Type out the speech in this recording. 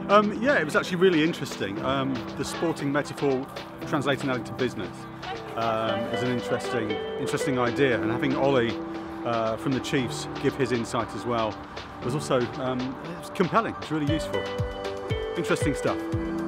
Yeah, it was actually really interesting. The sporting metaphor, translating that into business, is an interesting idea, and having Ollie from the Chiefs give his insight as well was also it was compelling. It's really useful, interesting stuff.